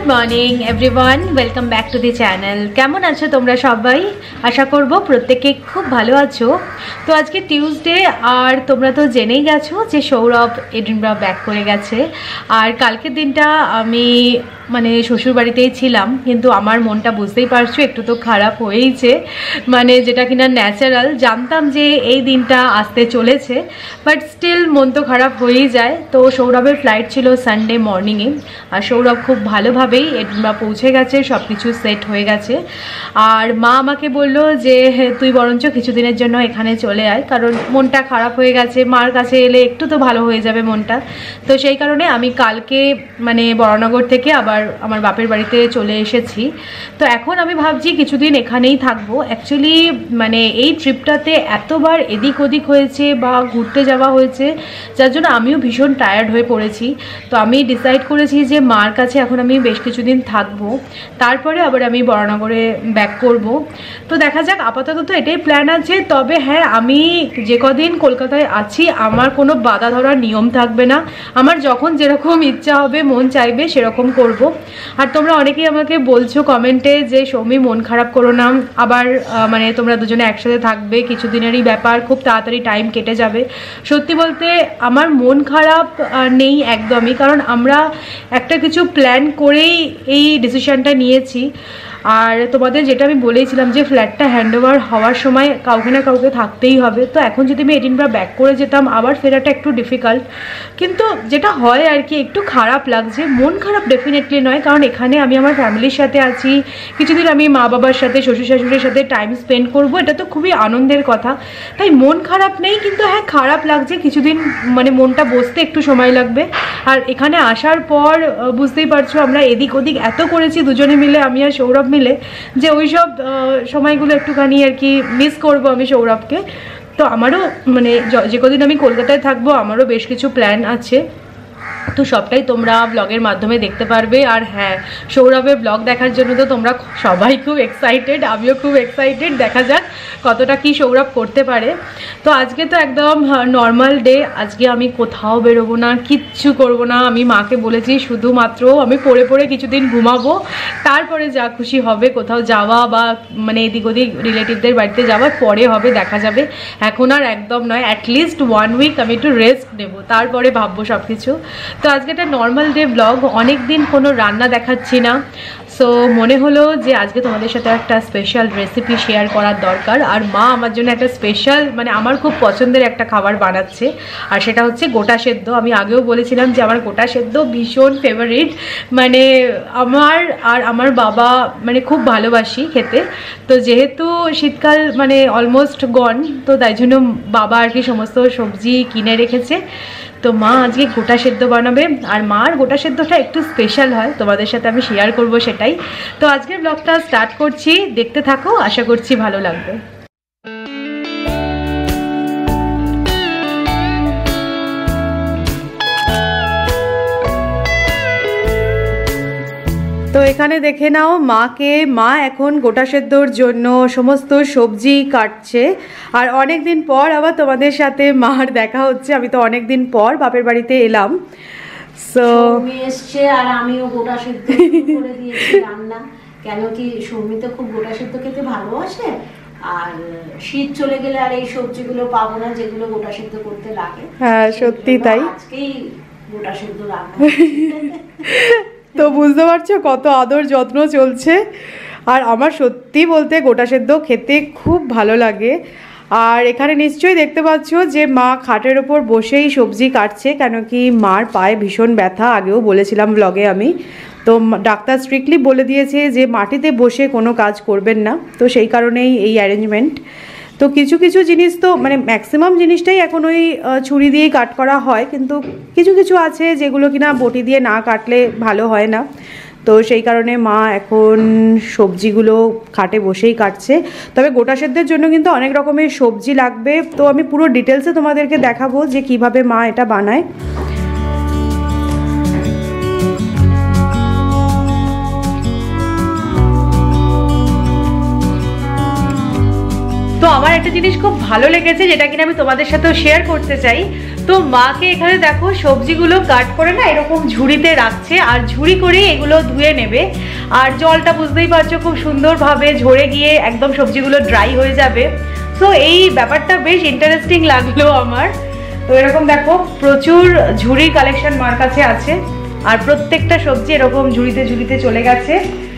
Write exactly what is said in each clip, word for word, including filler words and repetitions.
Morning everyone, welcome back to the channel. কেমন আছো তোমরা সবাই? আশা করব প্রত্যেকে খুব ভালো আছো। তো আজকে টিউসডে, আর তোমরা তো জেনেই গেছো যে সৌরভ এডিনবরা ব্যাক করে গেছে। আর কালকের দিনটা আমি মানে শ্বশুর বাড়িতেই ছিলাম, কিন্তু আমার মনটা বুঝতেই পারছো একটু তো খারাপ হয়েইছে, মানে যেটা কিনা ন্যাচারাল। জানতাম যে এই দিনটা আসতে চলেছে, বাট স্টিল মন তো খারাপ হয়েই যায়। তো সৌরভের ফ্লাইট ছিল সানডে মর্নিংয়ে, আর সৌরভ খুব ভালোভাবেই এডিনবরা পৌঁছে গেছে, সব কিছু সেট হয়ে গেছে। আর মা আমাকে বললো যে তুই বরঞ্চ কিছুদিনের জন্য এখানে চলে আয়, কারণ মনটা খারাপ হয়ে গেছে, মার কাছে এলে একটু তো ভালো হয়ে যাবে মনটা। তো সেই কারণে আমি কালকে মানে বরানগর থেকে আবার আমার বাপের বাড়িতে চলে এসেছি। তো এখন আমি ভাবছি কিছুদিন এখানেই থাকবো। অ্যাকচুয়ালি মানে এই ট্রিপটাতে এতবার এদিক ওদিক হয়েছে বা ঘুরতে যাওয়া হয়েছে, যার জন্য আমিও ভীষণ টায়ার্ড হয়ে পড়েছি। তো আমি ডিসাইড করেছি যে মার কাছে এখন আমি বেশ কিছুদিন থাকবো, তারপরে আবার আমি বরানগরে ব্যাক করব। তো দেখা যাক, আপাতত তো এটাই প্ল্যান আছে। তবে হ্যাঁ, আমি যে কদিন কলকাতায় আছি আমার কোনো বাধা ধরার নিয়ম থাকবে না। আমার যখন যেরকম ইচ্ছা হবে, মন চাইবে সেরকম করব। আর তোমরা অনেকেই আমাকে বলছো কমেন্টে যে সৌমি মন খারাপ করো না, আবার মানে তোমরা দুজনে একসাথে থাকবে, কিছুদিনেরই ব্যাপার, খুব তাড়াতাড়ি টাইম কেটে যাবে। সত্যি বলতে আমার মন খারাপ নেই একদমই, কারণ আমরা একটা কিছু প্ল্যান করেই এই ডিসিশনটা নিয়েছি। আর তোমাদের যেটা আমি বলেছিলাম যে ফ্ল্যাটটা হ্যান্ডওভার হওয়ার সময় কাউকে না কাউকে থাকতেই হবে। তো এখন যদি আমি এডিনবরা ব্যাক করে যেতাম, আবার ফেরাটা একটু ডিফিকাল্ট। কিন্তু যেটা হয় আর কি, একটু খারাপ লাগছে, মন খারাপ ডেফিনেটলি নয়, কারণ এখানে আমি আমার ফ্যামিলির সাথে আছি, কিছুদিন আমি মা বাবার সাথে, শ্বশুর শাশুড়ির সাথে টাইম স্পেন্ড করব, এটা তো খুবই আনন্দের কথা। তাই মন খারাপ নেই, কিন্তু হ্যাঁ খারাপ লাগছে, কিছুদিন মানে মনটা বসতে একটু সময় লাগবে। আর এখানে আসার পর বুঝতেই পারছো আমরা এদিক ওদিক এত করেছি দুজনে মিলে, আমি আর সৌরভ মিলে, যে ওই সব সময়গুলো একটুখানি আর কি মিস করব আমি সৌরভকে। তো আমারও মানে যে কদিন আমি কলকাতায় থাকবো আমারও বেশ কিছু প্ল্যান আছে, তো সবটাই তোমরা ব্লগের মাধ্যমে দেখতে পারবে। আর হ্যাঁ, সৌরভের ব্লগ দেখার জন্য তো তোমরা সবাই খুব এক্সাইটেড, আমিও খুব এক্সাইটেড, দেখা যাক কতটা কি সৌরভ করতে পারে। তো আজকে তো একদম নর্মাল ডে, আজকে আমি কোথাও বেরোবো না, কিচ্ছু করব না। আমি মাকে বলেছি শুধুমাত্র আমি পড়ে পড়ে কিছুদিন ঘুমাবো, তারপরে যা খুশি হবে, কোথাও যাওয়া বা মানে এদিক ওদিক রিলেটিভদের বাড়িতে যাওয়ার পরে হবে, দেখা যাবে। এখন আর একদম নয়, অ্যাটলিস্ট ওয়ান উইক আমি একটু রেস্ট নেবো, তারপরে ভাববো সব কিছু। তো আজকে একটা নর্মাল ডে ব্লগ, অনেক দিন কোনো রান্না দেখাচ্ছি না। সো মনে হলো যে আজকে তোমাদের সাথে একটা স্পেশাল রেসিপি শেয়ার করার দরকার। আর মা আমার জন্য একটা স্পেশাল মানে আমার খুব পছন্দের একটা খাবার বানাচ্ছে, আর সেটা হচ্ছে গোটা সেদ্ধ। আমি আগেও বলেছিলাম যে আমার গোটা সেদ্ধ ভীষণ ফেভারিট, মানে আমার আর আমার বাবা মানে খুব ভালোবাসি খেতে। তো যেহেতু শীতকাল মানে অলমোস্ট গন, তো তাই জন্য বাবা আর কি সমস্ত সবজি কিনে রেখেছে। তো মা আজকে গোটা সেদ্ধ বানাবে, আর মার গোটা সেদ্ধটা একটু স্পেশাল হয়, তোমাদের সাথে আমি শেয়ার করব সেটাই। তো আজকের ব্লগটা স্টার্ট করছি, দেখতে থাকো, আশা করছি ভালো লাগবে। তো এখানে দেখে নাও মাকে, মা এখন গোটা সেদ্ধর জন্য সমস্ত সবজি কাটছে। আর অনেক দিন পর আবার তোমাদের সাথে মার দেখা হচ্ছে, আমি তো অনেক দিন পর বাপের বাড়িতে এলাম। সো এসছে আর আমিও গোটা সেদ্ধ করে দিয়েছি রান্না, কেন কি সৌমি তো খুব গোটা সেদ্ধ খেতে ভালোবাসে, আর শীত চলে গেলে আর এই সবজিগুলো পাবো না যেগুলো গোটা সেদ্ধ করতে লাগে। হ্যাঁ সত্যি তাই, আজকেই গোটা সেদ্ধ রান্না। তো বুঝতে পারছো কত আদর যত্ন চলছে। আর আমার সত্যি বলতে গোটা সেদ্ধ খেতে খুব ভালো লাগে। আর এখানে নিশ্চয়ই দেখতে পাচ্ছ যে মা খাটের ওপর বসেই সবজি কাটছে, কেন কি মার পায়ে ভীষণ ব্যথা, আগেও বলেছিলাম ব্লগে আমি। তো ডাক্তার স্ট্রিক্টলি বলে দিয়েছে যে মাটিতে বসে কোনো কাজ করবেন না, তো সেই কারণেই এই অ্যারেঞ্জমেন্ট। তো কিছু কিছু জিনিস তো মানে ম্যাক্সিমাম জিনিসটাই এখন ওই ছুরি দিয়েই কাট করা হয়, কিন্তু কিছু কিছু আছে যেগুলো কিনা বটি দিয়ে না কাটলে ভালো হয় না। তো সেই কারণে মা এখন সবজিগুলো খাটে বসেই কাটছে। তবে গোটা সেদ্ধের জন্য কিন্তু অনেক রকমের সবজি লাগবে, তো আমি পুরো ডিটেলসে তোমাদেরকে দেখাবো যে কিভাবে মা এটা বানায়। তো আমার একটা জিনিস খুব ভালো লেগেছে, যেটা কিনা আমি তোমাদের সাথেও শেয়ার করতে চাই। তো মাকে এখানে দেখো সবজিগুলো কাট করে না এরকম ঝুড়িতে রাখছে, আর ঝুড়ি করে এগুলো ধুয়ে নেবে। আর জলটা বুঝতেই পারছো খুব সুন্দরভাবে ঝরে গিয়ে একদম সবজিগুলো ড্রাই হয়ে যাবে। তো এই ব্যাপারটা বেশ ইন্টারেস্টিং লাগলো আমার। তো এরকম দেখো প্রচুর ঝুড়ির কালেকশন মার কাছে আছে, আর প্রত্যেকটা সবজি এরকম ঝুড়িতে ঝুড়িতে চলে গেছে।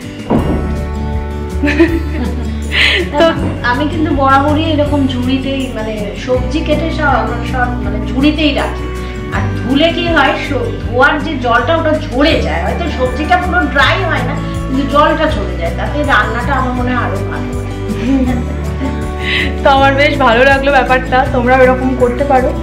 তো আমি কিন্তু বরাবরই এরকম ঝুড়িতেই মানে সবজি কেটে সব সব মানে ঝুড়িতেই রাখি। আর ধুলে কি হয়, ধোয়ার যে জলটা ওটা ঝরে যায়, হয়তো সবজিটা পুরো ড্রাই হয় না কিন্তু জলটা চলে যায়, তাতে রান্নাটা আমার মনে হয় আরো ভালো হয়। তো আমার বেশ ভালো লাগলো ব্যাপারটা, তোমরা এরকম করতে পারো।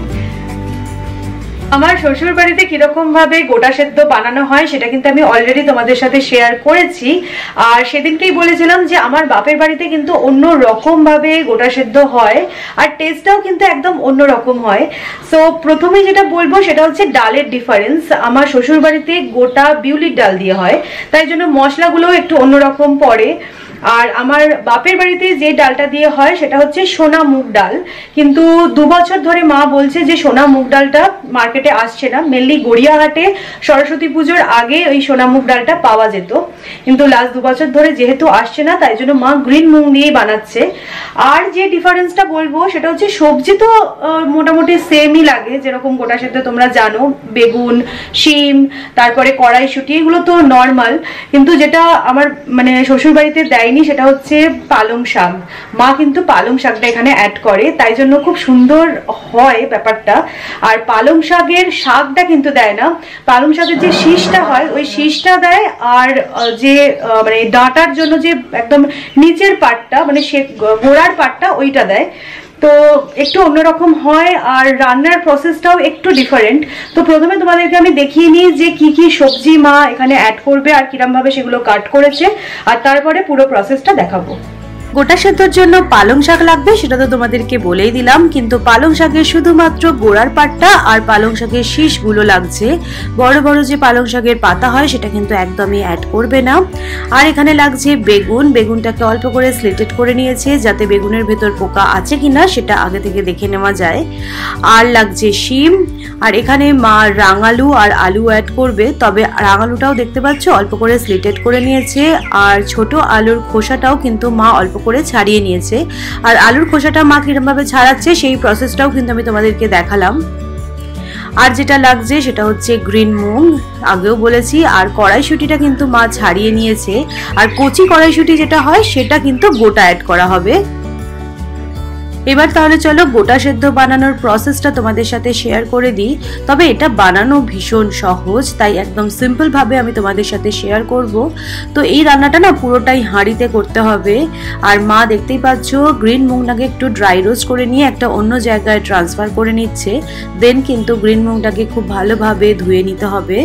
আমার শ্বশুর বাড়িতে কিরকম ভাবে গোটা সেদ্ধ বানানো হয় সেটা কিন্তু আমি অলরেডি তোমাদের সাথে শেয়ার করেছি। আর সেদিনকেই বলেছিলাম যে আমার বাপের বাড়িতে কিন্তু অন্য রকম ভাবে গোটা সেদ্ধ হয়, আর টেস্টটাও কিন্তু একদম অন্য রকম হয়। সো প্রথমে যেটা বলবো সেটা হচ্ছে ডালের ডিফারেন্স। আমার শ্বশুর বাড়িতে গোটা বিউলির ডাল দিয়ে হয়, তাই জন্য মশলাগুলোও একটু অন্যরকম পড়ে। আর আমার বাপের বাড়িতে যে ডালটা দিয়ে হয় সেটা হচ্ছে সোনা মুগ ডাল, কিন্তু দু বছর ধরে মা বলছে যে সোনা মুগ ডালটা মার্কেটে আসছে না। মেনলি গড়িয়াহাটে সরস্বতী পুজোর আগে ওই সোনা মুগ ডালটা পাওয়া যেত, কিন্তু লাস্ট দু বছর ধরে যেহেতু আসছে না তাই জন্য মা গ্রিন মুগ দিয়েই বানাচ্ছে। আর যে ডিফারেন্সটা বলবো সেটা হচ্ছে সবজি তো মোটামুটি সেমই লাগে, যেরকম গোটা সেদ্ধ তোমরা জানো, বেগুন, শিম, তারপরে কড়াইশুঁটি, এগুলো তো নর্মাল। কিন্তু যেটা আমার মানে শ্বশুর বাড়িতে দেয় সেটা হচ্ছে পালং শাক। মা কিন্তু পালং শাকটা এখানে অ্যাড করে, তাই জন্য খুব সুন্দর হয় ব্যাপারটা। আর পালং শাকের শাকটা কিন্তু দেয় না, পালং শাকের যে শীষটা হয় ওই শীষটা দেয়, আর যে মানে ডাঁটার জন্য যে একদম নিচের পাটটা মানে সে গোড়ার পাটটা ওইটা দেয়। তো একটু অন্যরকম হয়, আর রান্নার প্রসেসটাও একটু ডিফারেন্ট। তো প্রথমে তোমাদেরকে আমি দেখিয়ে নিই যে কি কি সবজি মা এখানে অ্যাড করবে আর কিরম ভাবে সেগুলো কাট করেছে, আর তারপরে পুরো প্রসেসটা দেখাবো। গোটা সেদ্ধর জন্য পালং শাক লাগবে সেটা তো তোমাদেরকে বলেই দিলাম, কিন্তু পালং শাকের শুধুমাত্র গোড়ার পাটটা আর পালং শাকের শীষগুলো লাগছে। বড় বড় যে পালং শাকের পাতা হয় সেটা কিন্তু একদমই অ্যাড করবে না। আর এখানে লাগছে বেগুন, বেগুনটাকে অল্প করে স্লিটেড করে নিয়েছে যাতে বেগুনের ভেতর পোকা আছে কিনা সেটা আগে থেকে দেখে নেওয়া যায়। আর লাগছে শিম, আর এখানে মা রাঙালু আর আলু অ্যাড করবে, তবে রাঙালুটাও দেখতে পাচ্ছ অল্প করে স্লিটেড করে নিয়েছে, আর ছোট আলুর খোসাটাও কিন্তু মা অল্প করে ছাড়িয়ে নিয়েছে। আর আলুর খোসাটা মা কিরকম ভাবে ছাড়াচ্ছে সেই প্রসেসটাও কিন্তু আমি তোমাদেরকে দেখালাম। আর যেটা লাগছে সেটা হচ্ছে গ্রিন মুগ, আগেও বলেছি। আর কড়াইশুঁটিটা কিন্তু মা ছাড়িয়ে নিয়েছে, আর কচি কড়াইশুঁটি যেটা হয় সেটা কিন্তু গোটা অ্যাড করা হবে। এবার তাহলে চলো গোটা সেদ্ধ বানানোর প্রসেসটা তোমাদের সাথে শেয়ার করে দিই। তবে এটা বানানো ভীষণ সহজ, তাই একদম সিম্পল ভাবে আমি তোমাদের সাথে শেয়ার করব। তো এই রান্নাটা না পুরোটাই হাঁড়িতে করতে হবে। আর মা দেখতেই পাচ্ছ গ্রিন মুগটাকে একটু ড্রাই রোস্ট করে নিয়ে একটা অন্য জায়গায় ট্রান্সফার করে নিচ্ছে। দেন কিন্তু গ্রিন মুগটাকে খুব ভালোভাবে ধুয়ে নিতে হবে।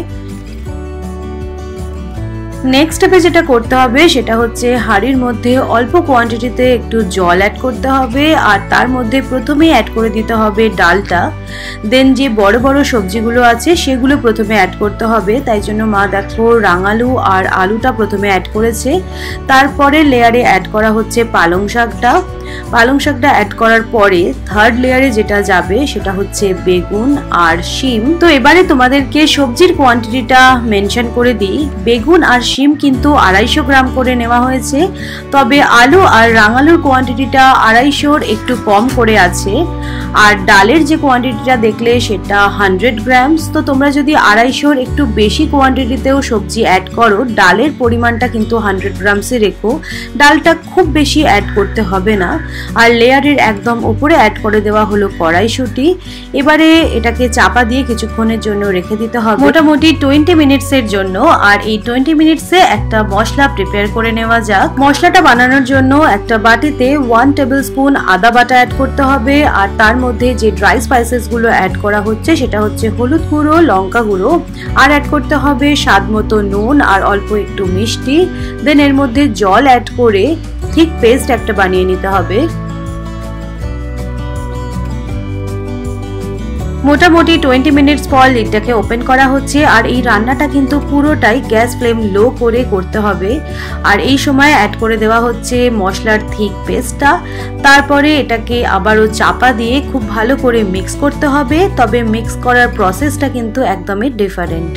নেক্সট স্টেপে যেটা করতে হবে সেটা হচ্ছে হাঁড়ির মধ্যে অল্প কোয়ান্টিটিতে একটু জল অ্যাড করতে হবে, আর তার মধ্যে প্রথমেই অ্যাড করে দিতে হবে ডালটা। দেন যে বড় বড় সবজিগুলো আছে সেগুলো প্রথমে অ্যাড করতে হবে, তাই জন্য মা দেখো রাঙালু আর আলুটা প্রথমে অ্যাড করেছে। তারপরে লেয়ারে অ্যাড করা হচ্ছে পালং শাকটা। পালং শাকটা অ্যাড করার পরে থার্ড লেয়ারে যেটা যাবে সেটা হচ্ছে বেগুন আর শিম। তো এবারে তোমাদেরকে সবজির কোয়ান্টিটিটা মেনশন করে দিই। বেগুন আর শিম কিন্তু আড়াইশো গ্রাম করে নেওয়া হয়েছে, তবে আলু আর রাঙালুর কোয়ান্টিটিটা আড়াইশোর একটু কম করে আছে। আর ডালের যে কোয়ান্টিটিটা দেখলে সেটা হান্ড্রেড গ্রামস। তো তোমরা যদি আড়াইশোর একটু বেশি কোয়ান্টিটিতেও সবজি অ্যাড করো, ডালের পরিমাণটা কিন্তু হান্ড্রেড গ্রামসে রেখো, ডালটা খুব বেশি অ্যাড করতে হবে না। আর লেয়ারের একদম উপরে অ্যাড করে দেওয়া হলো কড়াইশুঁটি। এবারে এটাকে চাপা দিয়ে কিছুক্ষণের জন্য রেখে দিতে হবে, মোটামুটি টোয়েন্টি মিনিটসের জন্য। আর এই টোয়েন্টি মিনিটসে একটা মশলা প্রিপেয়ার করে নেওয়া যাক। মশলাটা বানানোর জন্য একটা বাটিতে ওয়ান টেবিল স্পুন আদা বাটা অ্যাড করতে হবে, আর তার মধ্যে যে ড্রাই স্পাইসেস গুলো অ্যাড করা হচ্ছে সেটা হচ্ছে হলুদ গুঁড়ো, লঙ্কা গুঁড়ো, আর অ্যাড করতে হবে স্বাদ মতো নুন আর অল্প একটু মিষ্টি। দেন এর মধ্যে জল অ্যাড করে ঠিক পেস্ট একটা বানিয়ে নিতে হবে। মোটামুটি টোয়েন্টি মিনিটস পর লিডটাকে ওপেন করা হচ্ছে। আর এই রান্নাটা কিন্তু পুরোটাই গ্যাস ফ্লেম লো করে করতে হবে। আর এই সময় অ্যাড করে দেওয়া হচ্ছে মশলার থিক পেস্টটা। তারপরে এটাকে আবারও চাপা দিয়ে খুব ভালো করে মিক্স করতে হবে। তবে মিক্স করার প্রসেসটা কিন্তু একদমই ডিফারেন্ট।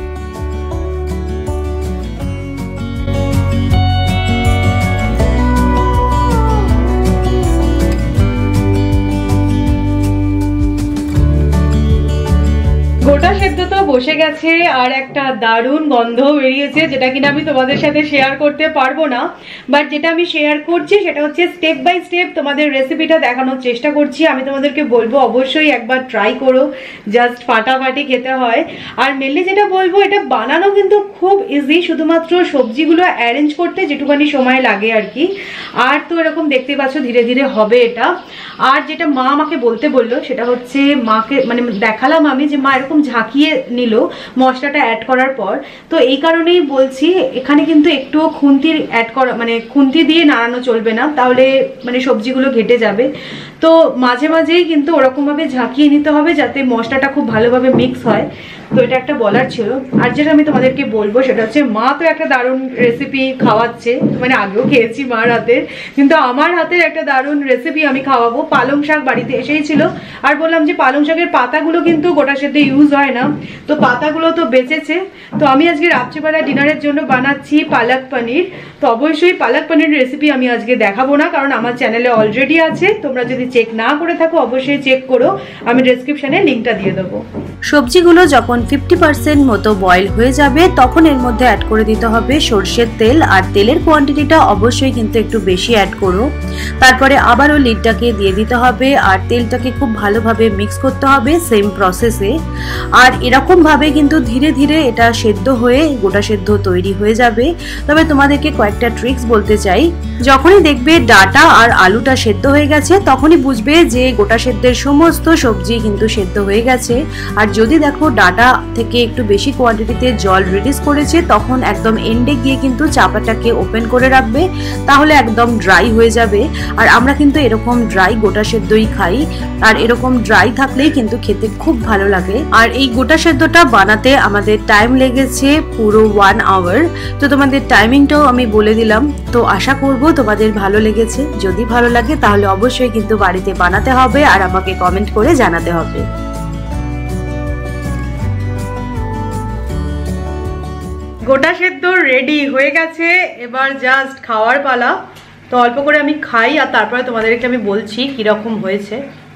গোটা সেদ্ধ তো বসে গেছে আর একটা দারুণ গন্ধ বেরিয়েছে, যেটা কিনা আমি তোমাদের সাথে শেয়ার করতে পারবো না, বাট যেটা আমি শেয়ার করছি সেটা হচ্ছে স্টেপ বাই স্টেপ তোমাদের রেসিপিটা দেখানোর চেষ্টা করছি। আমি তোমাদেরকে বলবো অবশ্যই একবার ট্রাই করো, জাস্ট ফাটাফাটি খেতে হয়। আর মেনলি যেটা বলবো, এটা বানানো কিন্তু খুব ইজি, শুধুমাত্র সবজিগুলো অ্যারেঞ্জ করতে যেটুখানি সময় লাগে আর কি। আর তো এরকম দেখতে পাচ্ছ ধীরে ধীরে হবে এটা। আর যেটা মা আমাকে বলতে বললো সেটা হচ্ছে, মাকে মানে দেখালাম আমি যে মা এরকম ঝাঁকিয়ে নিল মশলাটা অ্যাড করার পর। তো এই কারণেই বলছি এখানে কিন্তু একটু খুন্তির অ্যাড করা মানে খুন্তি দিয়ে নাড়ানো চলবে না, তাহলে মানে সবজিগুলো ঘেটে যাবে। তো মাঝে মাঝেই কিন্তু ওরকমভাবে ঝাঁকিয়ে নিতে হবে যাতে মশলাটা খুব ভালোভাবে মিক্স হয়। তো এটা একটা বলার ছিল। আর যেটা আমি তোমাদেরকে বলবো সেটা হচ্ছে, মা তো একটা দারুণ রেসিপি খাওয়াচ্ছে, মানে আগেও খেয়েছি মার হাতের, কিন্তু আমার হাতের একটা দারুণ রেসিপি আমি খাওয়াবো। পালং শাক বাড়িতে এসেই ছিল, আর বললাম যে পালং শাকের পাতাগুলো কিন্তু গোটা সেদ্ধ ইউজ হয় না, তো পাতাগুলো তো বেঁচেছে। তো আমি আজকে রাত্রিবেলা ডিনারের জন্য বানাচ্ছি পালক পনির। তো অবশ্যই পালক পনির রেসিপি আমি আজকে দেখাবো না, কারণ আমার চ্যানেলে অলরেডি আছে। তোমরা যদি চেক না করে থাকো অবশ্যই চেক করো, আমি ডেসক্রিপশনে লিঙ্কটা দিয়ে দেবো। সবজিগুলো যখন ফিফটি পার্সেন্ট মতো বয়েল হয়ে যাবে তখন এর মধ্যে অ্যাড করে দিতে হবে সর্ষের তেল। আর তেলের কোয়ান্টিটিটা অবশ্যই কিন্তু একটু বেশি অ্যাড করো। তারপরে আবারও লিডটাকে দিয়ে দিতে হবে আর তেলটাকে খুব ভালোভাবে মিক্স করতে হবে সেম প্রসেসে। আর এরকম ভাবে কিন্তু ধীরে ধীরে এটা সেদ্ধ হয়ে গোটা সেদ্ধ তৈরি হয়ে যাবে। তবে তোমাদেরকে কয়েকটা ট্রিক্স বলতে চাই। যখনই দেখবে ডাটা আর আলুটা সেদ্ধ হয়ে গেছে তখনই বুঝবে যে গোটা সেদ্ধের সমস্ত সবজি কিন্তু সেদ্ধ হয়ে গেছে। আর যদি দেখো ডাটা থেকে একটু বেশি কোয়ান্টিটিতে জল রিলিজ করেছে, তখন একদম এন্ডে গিয়ে কিন্তু চাপাটাকে ওপেন করে রাখবে, তাহলে একদম ড্রাই হয়ে যাবে। আর আমরা কিন্তু এরকম ড্রাই গোটা সেদ্ধই খাই, আর এরকম ড্রাই থাকলেই কিন্তু খেতে খুব ভালো লাগে। আর এই গোটা সেদ্ধটা বানাতে আমাদের টাইম লেগেছে পুরো ওয়ান আওয়ার। তো তোমাদের টাইমিংটাও আমি বলে দিলাম। তো আশা করব তোমাদের ভালো লেগেছে। যদি ভালো লাগে তাহলে অবশ্যই কিন্তু বাড়িতে বানাতে হবে আর আমাকে কমেন্ট করে জানাতে হবে। গোটা সেদ্ধ রেডি হয়ে গেছে, এবার জাস্ট খাওয়ার পালা। তো অল্প করে আমি খাই আর তারপরে তোমাদেরকে আমি বলছি কিরকম হয়েছে।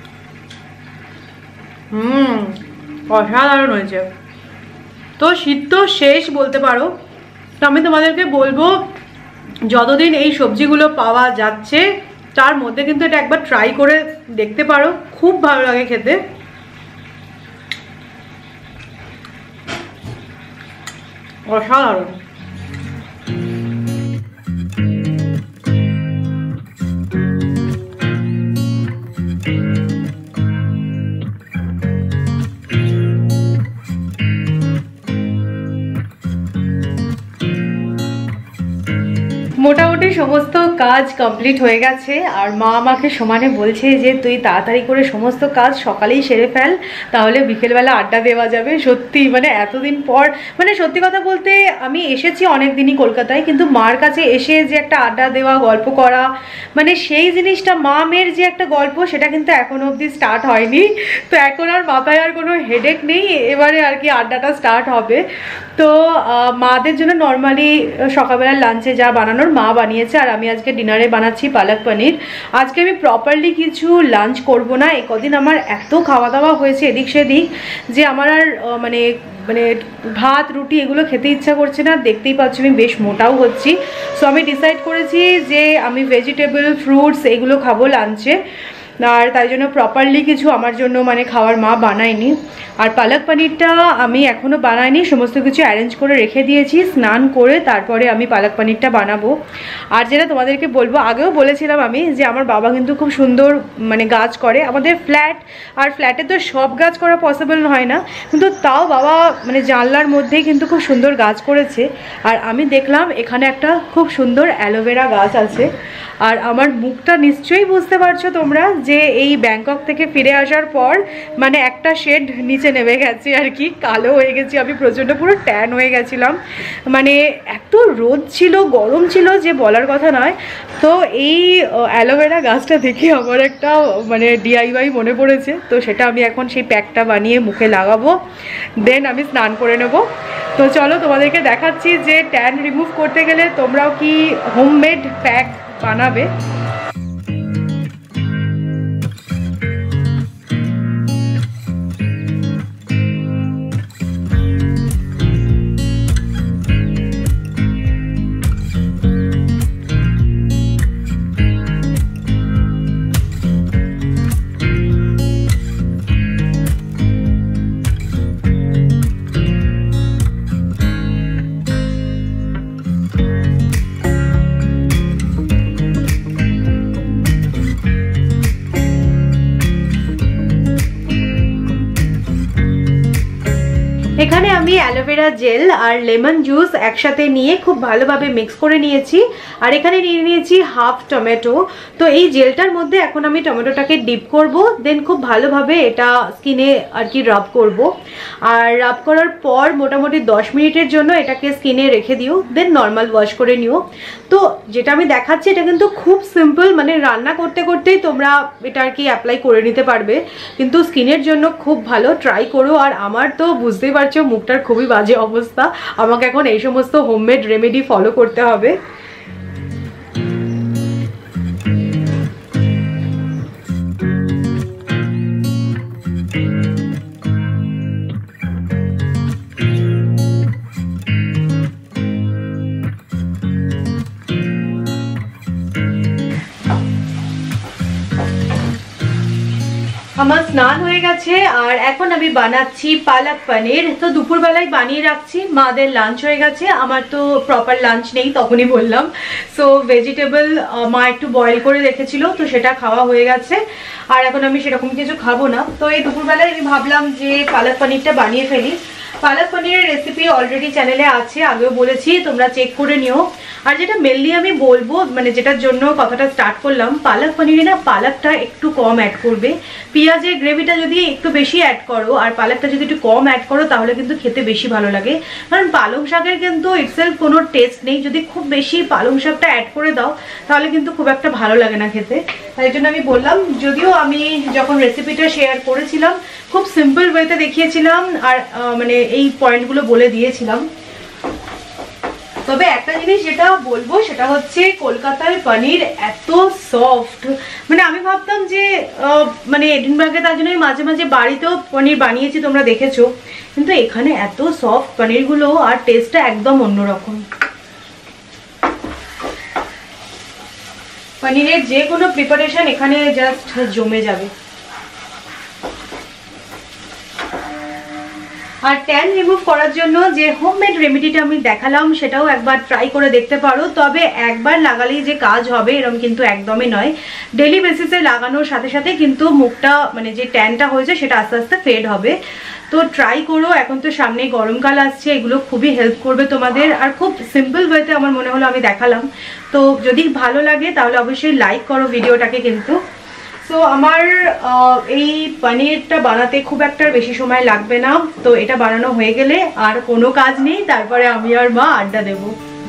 হুম, অসাধারণ হয়েছে। তো শীত তো শেষ বলতে পারো। তো আমি তোমাদেরকে বলবো যতদিন এই সবজিগুলো পাওয়া যাচ্ছে তার মধ্যে কিন্তু এটা একবার ট্রাই করে দেখতে পারো, খুব ভালো লাগে খেতে। অসাধারণ। মোটামুটি সমস্ত কাজ কমপ্লিট হয়ে গেছে আর মা আমাকে সমানে বলছে যে তুই তাড়াতাড়ি করে সমস্ত কাজ সকালেই সেরে ফেল, তাহলে বিকেলবেলা আড্ডা দেওয়া যাবে। সত্যি মানে এতদিন পর, মানে সত্যি কথা বলতে আমি এসেছি অনেক দিনই কলকাতায়, কিন্তু মার কাছে এসে যে একটা আড্ডা দেওয়া, গল্প করা, মানে সেই জিনিসটা মা মেয়ের যে একটা গল্প সেটা কিন্তু এখনো অবধি স্টার্ট হয়নি। তো এখন আর মাথায় আর কোনো হেডেক নেই, এবারে আর কি আড্ডাটা স্টার্ট হবে। তো মাদের জন্য নর্মালি সকালবেলা লাঞ্চে যা বানানোর মা বানিয়েছে, আর আমি আজকে ডিনারে বানাচ্ছি পালক পনির। আজকে আমি প্রপারলি কিছু লাঞ্চ করব না, এই কদিন আমার এত খাওয়া দাওয়া হয়েছে এদিক সেদিক যে আমার আর মানে মানে ভাত রুটি এগুলো খেতে ইচ্ছা করছে না। দেখতেই পাচ্ছি আমি বেশ মোটাও হচ্ছি। সো আমি ডিসাইড করেছি যে আমি ভেজিটেবল ফ্রুটস এগুলো খাবো লাঞ্চে, আর তাই জন্য প্রপারলি কিছু আমার জন্য মানে খাওয়ার মা বানায়নি। আর পালক পনিরটা আমি এখনও বানাইনি, সমস্ত কিছু অ্যারেঞ্জ করে রেখে দিয়েছি। স্নান করে তারপরে আমি পালক পনিরটা বানাবো। আর যেটা তোমাদেরকে বলবো, আগেও বলেছিলাম আমি যে আমার বাবা কিন্তু খুব সুন্দর মানে গাছ করে। আমাদের ফ্ল্যাট, আর ফ্ল্যাটে তো সব গাছ করা পসিবল হয় না, কিন্তু তাও বাবা মানে জানলার মধ্যেই কিন্তু খুব সুন্দর গাছ করেছে। আর আমি দেখলাম এখানে একটা খুব সুন্দর অ্যালোভেরা গাছ আছে, আর আমার মুখটা নিশ্চয়ই বুঝতে পারছো তোমরা যে এই ব্যাংকক থেকে ফিরে আসার পর মানে একটা শেড নিচে নেমে গেছে আর কি, কালো হয়ে গেছি আমি, প্রচণ্ড পুরো ট্যান হয়ে গেছিলাম। মানে এত রোদ ছিল, গরম ছিল যে বলার কথা নয়। তো এই অ্যালোভেরা গাছটা দেখে আমার একটা মানে ডিআইওয়াই মনে পড়েছে, তো সেটা আমি এখন সেই প্যাকটা বানিয়ে মুখে লাগাবো, দেন আমি স্নান করে নেব। তো চলো তোমাদেরকে দেখাচ্ছি যে ট্যান রিমুভ করতে গেলে তোমরাও কি হোমমেড প্যাক বানাবে। এখানে আমি অ্যালোভেরা জেল আর লেমন জুস একসাথে নিয়ে খুব ভালোভাবে মিক্স করে নিয়েছি। আর এখানে নিয়ে নিয়েছি হাফ টমেটো। তো এই জেলটার মধ্যে এখন আমি টমেটোটাকে ডিপ করব, দেন খুব ভালোভাবে এটা স্কিনে আর কি রাব করব। আর রাব করার পর মোটামুটি দশ মিনিটের জন্য এটাকে স্কিনে রেখে দিও, দেন নর্মাল ওয়াশ করে নিও। তো যেটা আমি দেখাচ্ছি এটা কিন্তু খুব সিম্পল, মানে রান্না করতে করতেই তোমরা এটা আর কি অ্যাপ্লাই করে নিতে পারবে, কিন্তু স্কিনের জন্য খুব ভালো, ট্রাই করো। আর আমার তো বুঝতেই পারছো মুখটার খুবই বাজে অবস্থা, আমাকে এখন এই সমস্ত হোমমেড রেমেডি ফলো করতে হবে। আমার স্নান হয়ে গেছে আর এখন আমি বানাচ্ছি পালক পনির। তো দুপুরবেলায় বানিয়ে রাখছি, মাদের লাঞ্চ হয়ে গেছে, আমার তো প্রপার লাঞ্চ নেই তখনই বললাম। সো ভেজিটেবল মা একটু বয়েল করে রেখেছিল, তো সেটা খাওয়া হয়ে গেছে। আর এখন আমি সেরকম কিছু খাবো না, তো এই দুপুরবেলায় আমি ভাবলাম যে পালক পনিরটা বানিয়ে ফেলি। পালক পনিরের রেসিপি অলরেডি চ্যানেলে আছে, আগেও বলেছি, তোমরা চেক করে নিও। আর যেটা মেনলি আমি বলবো, মানে যেটার জন্য কথাটা স্টার্ট করলাম, পালক পনিরে না পালকটা একটু কম অ্যাড করবে। পেঁয়াজের গ্রেভিটা যদি একটু বেশি অ্যাড করো আর পালকটা যদি একটু কম অ্যাড করো তাহলে কিন্তু খেতে বেশি ভালো লাগে। কারণ পালং শাকের কিন্তু ইটসেলফ কোনো টেস্ট নেই, যদি খুব বেশি পালং শাকটা অ্যাড করে দাও তাহলে কিন্তু খুব একটা ভালো লাগে না খেতে। তাই জন্য আমি বললাম, যদিও আমি যখন রেসিপিটা শেয়ার করেছিলাম খুব সিম্পল ওয়েতে দেখিয়েছিলাম আর মানে এই পয়েন্টগুলো বলে দিয়েছিলাম। তবে একটা জিনিস যেটা বলবো সেটা হচ্ছে কলকাতার পনির এত সফট, মানে আমি ভাবতাম যে মানে এডিনবার্গে, তার জন্য মাঝে মাঝে বাড়িতেও পনির বানিয়েছি, তোমরা দেখেছো, কিন্তু এখানে এত সফট পনিরগুলো আর টেস্টটা একদম অন্যরকম। পনিরের যে কোনো প্রিপারেশন এখানে জাস্ট জমে যাবে। আর ট্যান রিমুভ করার জন্য যে হোমমেড রেমেডিটা আমি দেখালাম সেটাও একবার ট্রাই করে দেখতে পারো। তবে একবার লাগালেই যে কাজ হবে এরকম কিন্তু একদমই নয়, ডেলি বেসিসে লাগানোর সাথে সাথে কিন্তু মুখটা মানে যে ট্যানটা হয়েছে সেটা আস্তে আস্তে ফেড হবে। তো ট্রাই করো, এখন তো সামনে গরমকাল আসছে, এগুলো খুবই হেল্প করবে তোমাদের। আর খুব সিম্পল ওয়েতে আমার মনে হলো আমি দেখালাম। তো যদি ভালো লাগে তাহলে অবশ্যই লাইক করো ভিডিওটাকে কিন্তু। তো আমার এই পনিরটা বানাতে খুব একটা বেশি সময় লাগবে না, তো এটা বানানো হয়ে গেলে আর কোনো কাজ নেই, তারপরে আমি আর মা আড্ডা দেবো।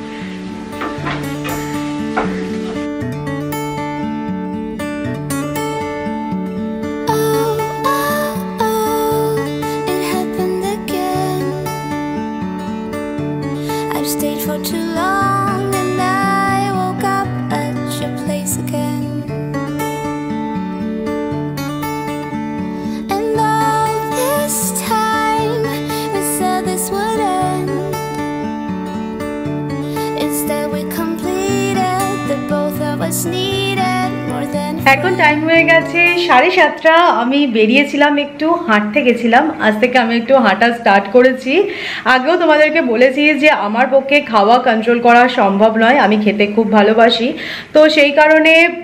এখন টাইম হয়ে গেছে সাড়ে সাতটা। আমি বেরিয়েছিলাম, একটু হাঁটতে গেছিলাম, আজ থেকে আমি একটু হাঁটা স্টার্ট করেছি। আগেও তোমাদেরকে বলেছি যে আমার পক্ষে খাওয়া কন্ট্রোল করা সম্ভব নয়, আমি খেতে খুব ভালোবাসি, তো সেই কারণে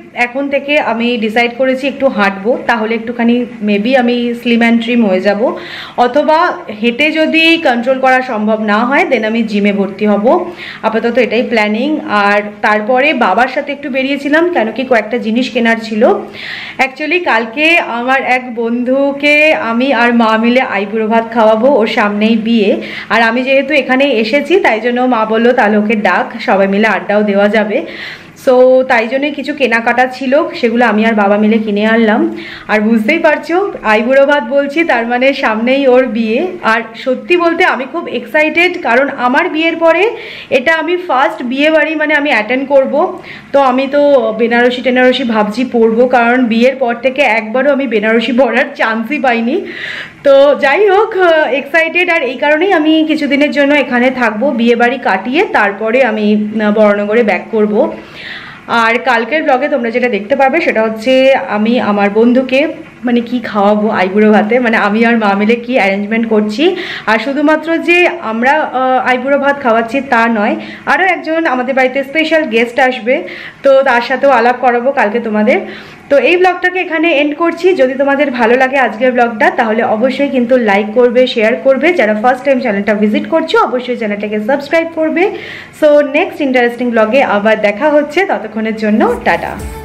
এখন থেকে আমি ডিসাইড করেছি একটু হাঁটবো, তাহলে একটুখানি মেবি আমি স্লিম অ্যান্ড ট্রিম হয়ে যাব, অথবা হেঁটে যদি কন্ট্রোল করা সম্ভব না হয় দেন আমি জিমে ভর্তি হব। আপাতত এটাই প্ল্যানিং। আর তারপরে বাবার সাথে একটু বেরিয়েছিলাম, কেন কি কয়েকটা জিনিস কেনার ছিল। অ্যাকচুয়ালি কালকে আমার এক বন্ধুকে আমি আর মা মিলে আইবুড়ো ভাত খাওয়াবো, ওর সামনেই বিয়ে। আর আমি যেহেতু এখানে এসেছি তাই জন্য মা বললো তাহলে ওকে ডাক, সবাই মিলে আড্ডাও দেওয়া যাবে। সো তাই জন্যই কিছু কেনাকাটা ছিল, সেগুলো আমি আর বাবা মিলে কিনে আনলাম। আর বুঝতেই পারছো আইবুড়ো ভাত বলছি, তার মানে সামনেই ওর বিয়ে। আর সত্যি বলতে আমি খুব এক্সাইটেড, কারণ আমার বিয়ের পরে এটা আমি ফার্স্ট বিয়ে বাড়ি মানে আমি অ্যাটেন্ড করব। তো আমি তো বেনারসি টেনারসি ভাবছি পরবো, কারণ বিয়ের পর থেকে একবারও আমি বেনারসি পরার চান্সই পাইনি। তো যাই হোক, এক্সাইটেড। আর এই কারণেই আমি কিছুদিনের জন্য এখানে থাকবো, বিয়ে বাড়ি কাটিয়ে তারপরে আমি বড়নগরে ব্যাক করব। আর কালকের ব্লগে তোমরা যেটা দেখতে পাবে সেটা হচ্ছে আমি আমার বন্ধুকে মানে কি খাওয়াবো আইবুড়ো ভাতে, মানে আমি আর মা মিলে কি অ্যারেঞ্জমেন্ট করছি। আর শুধুমাত্র যে আমরা আইবুড়ো ভাত খাওয়াচ্ছি তা নয়, আরও একজন আমাদের বাড়িতে স্পেশাল গেস্ট আসবে, তো তার সাথেও আলাপ করাবো কালকে তোমাদের। তো এই ব্লগটাকে এখানে এন্ড করছি। যদি তোমাদের ভালো লাগে আজকের ব্লগটা তাহলে অবশ্যই কিন্তু লাইক করবে, শেয়ার করবে। যারা ফার্স্ট টাইম চ্যানেলটা ভিজিট করছো অবশ্যই চ্যানেলটাকে সাবস্ক্রাইব করবে। সো নেক্সট ইন্টারেস্টিং ব্লগে আবার দেখা হচ্ছে, ততক্ষণের জন্য টাটা।